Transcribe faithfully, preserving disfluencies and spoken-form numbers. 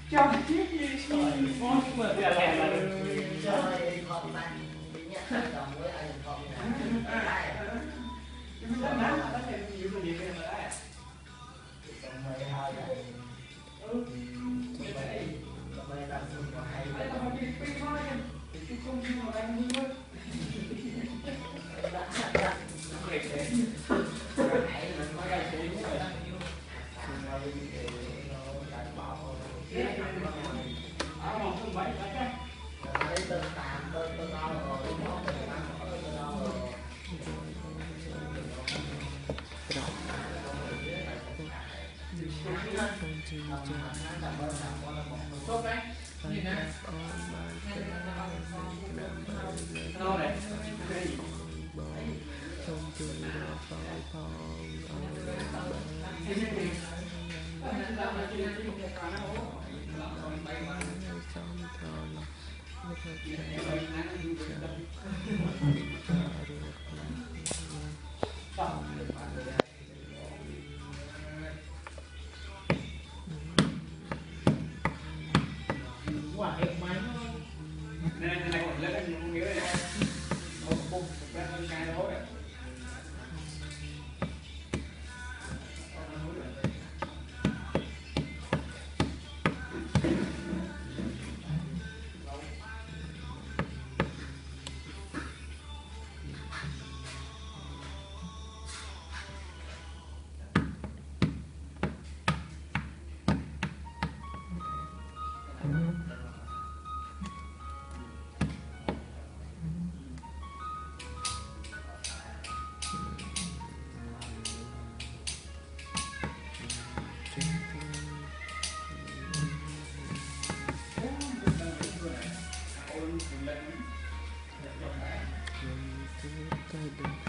Trong chiếc gì ngon mà là lẹ là chơi không bạn nhé đồng với anh không này chúng ta nói là có thêm nhiều cái gì nữa đấy còn mười hai này ừ cái đấy còn mười là dùng có hai đấy là một cái cái thôi thì cái công ty mà anh mua hãy mình có cái gì nữa à mà không phải là cái lấy tên tạm tên tên đâu rồi tên đó tên đó tên đó rồi tốt đấy nhìn nè đâu này quả hiệu máy này này này còn lên cái không nghĩa này một bụng cái cái đó đấy Toysplaydoh dot com